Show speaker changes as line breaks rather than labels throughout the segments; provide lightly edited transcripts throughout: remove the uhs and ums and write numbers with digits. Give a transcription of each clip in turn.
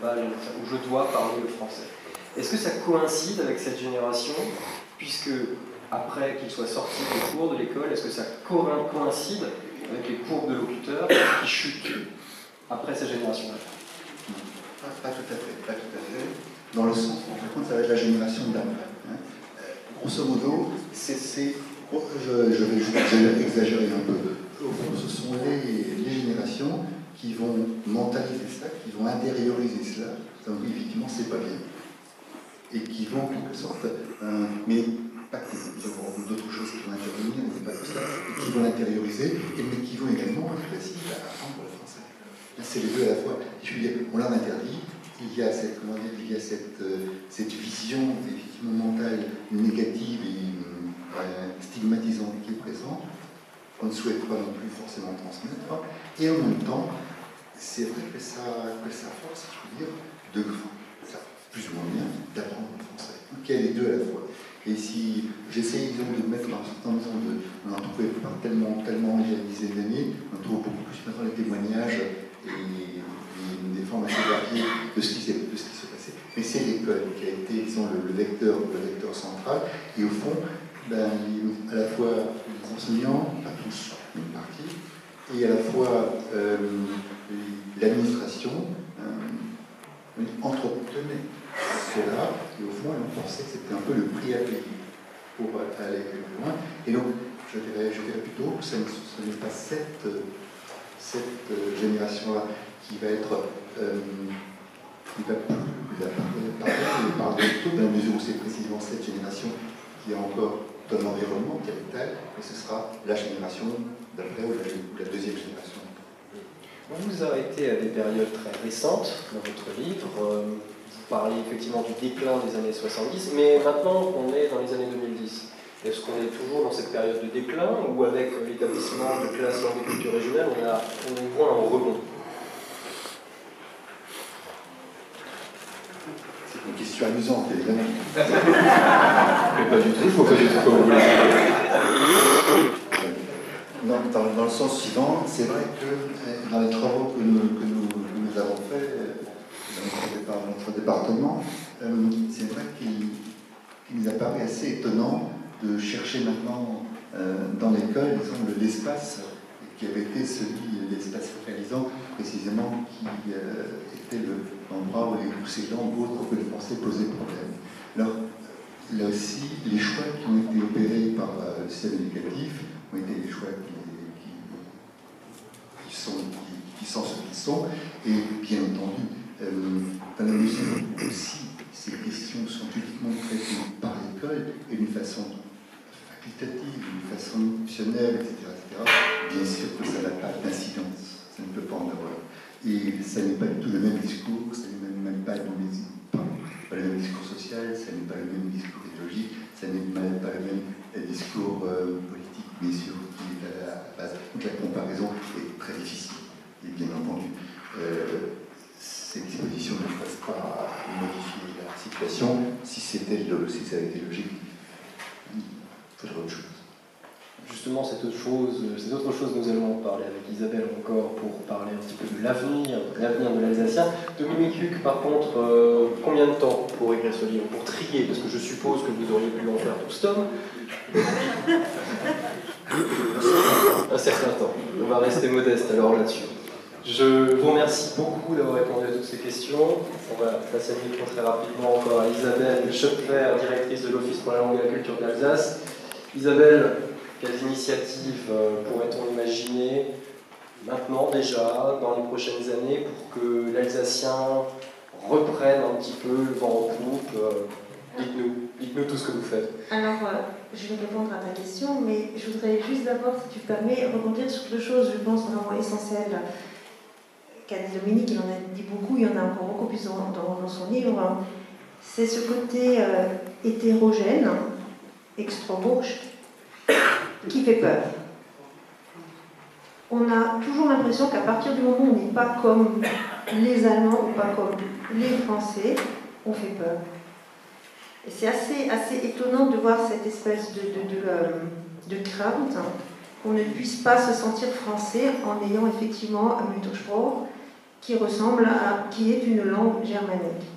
où je dois parler le français. Est-ce que ça coïncide avec cette génération, puisque après qu'il soit sorti des cours de l'école, est-ce que ça coïncide avec les courbes de locuteurs qui chutent après cette génération-là?
Pas tout à fait, pas tout à fait. Dans le sens, en fait, ça va être la génération d'après. Hein. Grosso modo, je vais exagérer un peu. Au fond, ce sont les générations qui vont mentaliser ça, qui vont intérioriser cela. Donc, effectivement, c'est pas bien. Et qui vont, en quelque sorte, mais pas que il y aura d'autres choses qui vont intervenir, mais pas que ça, et qui vont l'intérioriser, mais qui vont également apprendre le français. Là, c'est les deux à la fois. Je veux dire, on leur interdit. Il y a cette, cette vision effectivement mentale négative et stigmatisante qui est présente, qu'on ne souhaite pas non plus forcément transmettre. Et en même temps, c'est vrai que ça force, je veux dire, ça plus ou moins bien, d'apprendre le français. Donc il y a les deux à la fois. Et si j'essaie de mettre un certain nombre on en trouvait pas tellement il y a une dizaine d'années, on trouve beaucoup plus maintenant les témoignages et des formes assez variées de ce qui s'est passé. Mais c'est l'école qui a été, disons, le vecteur central. Et au fond, à la fois les enseignants, pas tous, une partie, et à la fois l'administration entretenait cela, et au fond, on pensait que c'était un peu le prix à payer pour aller plus loin. Et donc, je dirais plutôt que ce n'est pas cette génération-là qui va être qui va plus parler plutôt, dans la mesure où c'est précisément cette génération qui a encore un environnement capital, mais ce sera la génération d'après ou la deuxième génération.
Vous vous arrêtez à des périodes très récentes dans votre livre. Vous parlez effectivement du déclin des années 70, mais maintenant on est dans les années 2010. Est-ce qu'on est toujours dans cette période de déclin ou avec l'établissement de classes langue et culture régionale, on voit un rebond?
C'est une question amusante, évidemment.
Mais pas du tout, il faut pas du tout comme vous voulez.
Dans le sens suivant, c'est vrai que dans les travaux que nous avons faits dans notre département, c'est vrai qu'il nous apparaît assez étonnant de chercher maintenant dans l'école, disons, l'espace qui avait été l'espace focalisant, précisément, qui était l'endroit où ces langues autres que le français posaient problème. Alors, là aussi, les choix qui ont été opérés par le système éducatif ont été des choix qui sont ce qu'ils sont, et bien entendu, dans la mesure où aussi ces questions sont uniquement traitées par l'école et d'une façon facultative, d'une façon optionnelle, etc., bien sûr que ça n'a pas d'incidence, ça ne peut pas en avoir. Et ça n'est pas du tout le même discours, ça n'est même pas le même discours social, ça n'est pas le même discours idéologique, ça n'est même pas le même discours politique, bien sûr, qui est à la base. Donc la comparaison est très difficile, et bien entendu. Cette disposition ne passe pas à modifier la situation. Si ça avait été logique, il faudrait autre chose.
Justement, cette autre chose, nous allons en parler avec Isabelle encore pour parler un petit peu de l'avenir de l'Alsacien. Dominique Huck, par contre, combien de temps pour écrire ce livre, pour trier? Parce que je suppose que vous auriez pu en faire 12 tomes. Un certain temps. On va rester modeste alors là-dessus. Je vous remercie beaucoup d'avoir répondu à toutes ces questions. On va passer le micro très rapidement encore à Isabelle Schöpfer, directrice de l'Office pour la langue et la culture d'Alsace. Isabelle, quelles initiatives pourrait-on imaginer maintenant déjà, dans les prochaines années, pour que l'Alsacien reprenne un petit peu le vent en poupe? Dites-nous tout ce que vous faites.
Alors, je vais répondre à ta question, mais je voudrais juste d'abord, si tu permets, rebondir sur deux choses, je pense, vraiment essentielles qu'a dit Dominique. Il en a dit beaucoup, il y en a encore beaucoup plus dans son livre. C'est ce côté hétérogène, extra-gauche, qui fait peur. On a toujours l'impression qu'à partir du moment où on n'est pas comme les Allemands ou pas comme les Français, on fait peur. Et c'est assez étonnant de voir cette espèce de crainte qu'on ne puisse pas se sentir français en ayant effectivement un Muttersprach qui est une langue germanique.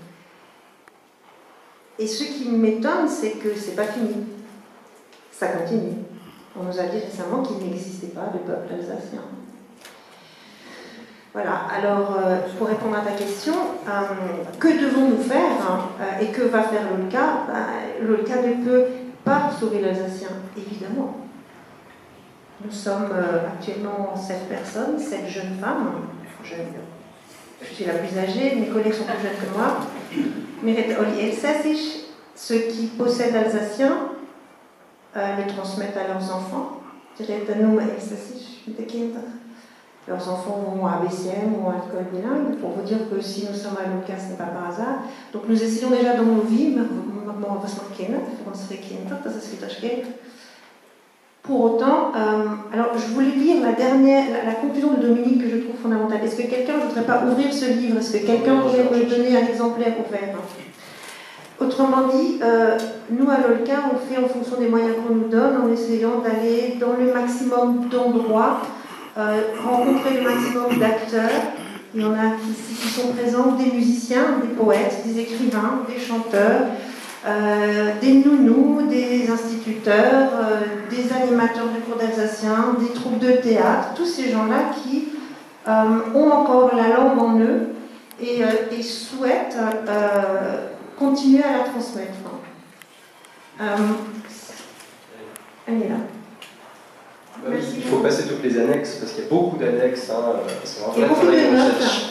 Et ce qui m'étonne, c'est que c'est pas fini. Ça continue. On nous a dit récemment qu'il n'existait pas de peuple alsacien. Voilà, alors pour répondre à ta question, que devons-nous faire et que va faire l'OLCA? L'OLCA ne peut pas sauver l'Alsacien, évidemment. Nous sommes actuellement 7 personnes, 7 jeunes femmes. Je suis la plus âgée, mes collègues sont plus jeunes que moi. Meret Oli Elsassisch, ceux qui possèdent l'alsacien le transmettent à leurs enfants. Leurs enfants vont à BCM ou à l'école bilingue, pour vous dire que si nous sommes à l'OLCA, ce n'est pas par hasard. Donc nous essayons déjà dans nos vies, pour autant, alors je voulais lire la conclusion de Dominique que je trouve fondamentale. Est-ce que quelqu'un ne voudrait pas ouvrir ce livre? Est-ce que quelqu'un pourrait me donner un exemplaire ouvert? Autrement dit, nous à l'OLCA, on fait en fonction des moyens qu'on nous donne, en essayant d'aller dans le maximum d'endroits, rencontrer le maximum d'acteurs. Il y en a ici qui sont présents, des musiciens, des poètes, des écrivains, des chanteurs, des nounous, des instituteurs, des animateurs du cours d'alsacien, des troupes de théâtre, tous ces gens-là qui ont encore la langue en eux et souhaitent continuer à la transmettre. Elle est là.
Merci. Il faut passer toutes les annexes, parce qu'il y a beaucoup d'annexes. C'est un vrai
beaucoup de
travail de
notes.
recherche.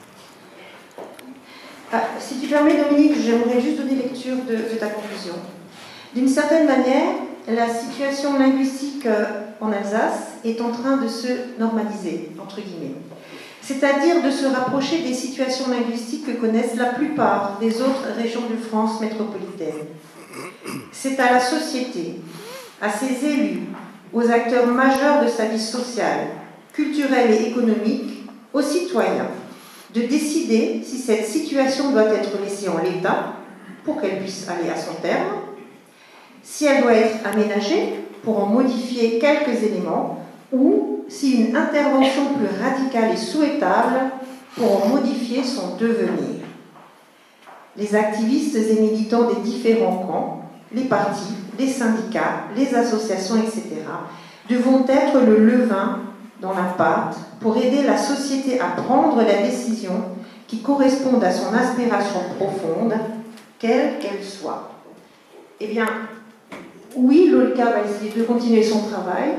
Si tu permets, Dominique, j'aimerais juste donner lecture de ta conclusion. D'une certaine manière, la situation linguistique en Alsace est en train de se normaliser, entre guillemets. C'est-à-dire de se rapprocher des situations linguistiques que connaissent la plupart des autres régions de France métropolitaine. C'est à la société, à ses élus, aux acteurs majeurs de sa vie sociale, culturelle et économique, aux citoyens, de décider si cette situation doit être laissée en l'état pour qu'elle puisse aller à son terme, si elle doit être aménagée pour en modifier quelques éléments, ou si une intervention plus radicale est souhaitable pour en modifier son devenir. Les activistes et militants des différents camps, les partis, les syndicats, les associations, etc., devront être le levain dans la pâte pour aider la société à prendre la décision qui corresponde à son aspiration profonde, quelle qu'elle soit. Eh bien, oui, l'OLCA va essayer de continuer son travail.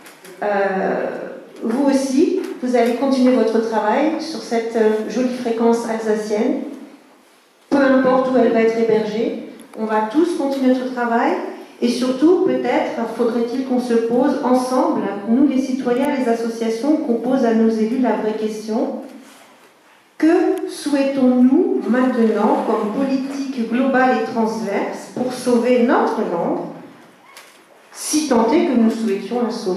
Vous aussi, vous allez continuer votre travail sur cette jolie fréquence alsacienne. Peu importe où elle va être hébergée, on va tous continuer notre travail. Et surtout, peut-être faudrait-il qu'on se pose ensemble, nous les citoyens, les associations, qu'on pose à nos élus la vraie question. Que souhaitons-nous maintenant comme politique globale et transverse pour sauver notre langue, si tant est que nous souhaitions la sauver ?